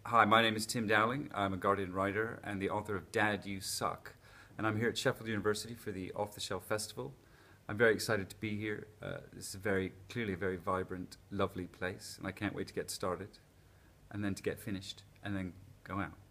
Hi, my name is Tim Dowling. I'm a Guardian writer and the author of Dad, You Suck. And I'm here at Sheffield University for the Off the Shelf Festival. I'm very excited to be here. This is clearly a very vibrant, lovely place, and I can't wait to get started and then to get finished and then go out.